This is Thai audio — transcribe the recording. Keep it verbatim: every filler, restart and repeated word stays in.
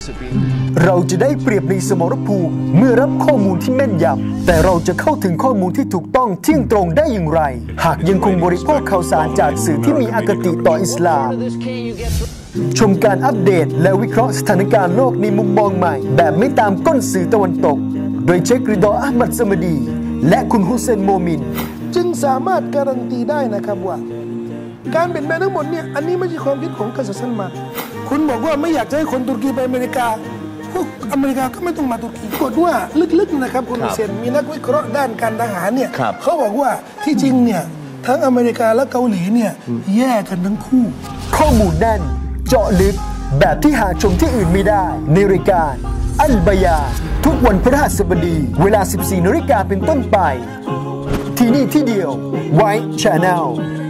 เราจะได้เปรียบในสมรภูมิเมื่อรับข้อมูลที่แม่นยำแต่เราจะเข้าถึงข้อมูลที่ถูกต้องเที่ยงตรงได้อย่างไรหากยังคงบริโภคข่าวสารจากสื่อที่มีอคติต่ออิสลามชมการอัปเดตและวิเคราะห์สถานการณ์โลกในมุมมองใหม่แบบไม่ตามก้นสื่อตะวันตกโดยเชคริดออัลมัดซะมดีและคุณฮุเซนโมมินจึงสามารถการันตีได้นะครับว่าการเปลี่ยนแปลงทั้งหมดเนี่ยอันนี้ไม่ใช่ความคิดของกษัตริย์ซัลมานคุณบอกว่าไม่อยากจะให้คนตุรกีไปอเมริกาพวกอเมริกาก็ไม่ต้องมาตุรกีบอกว่าลึกๆนะครับคุณฮุเซนมีนักวิเคราะห์ด้านการทหารเนี่ยเขาบอกว่าที่จริงเนี่ยทั้งอเมริกาและเกาหลีเนี่ยแยกกันทั้งคู่ข้อมูลแน่นเจาะลึกแบบที่หาชมที่อื่นไม่ได้ในรายการอัลบายานทุกวันพฤหัสบดีเวลา สิบสี่นาฬิกาเป็นต้นไปที่นี่ที่เดียว White Channel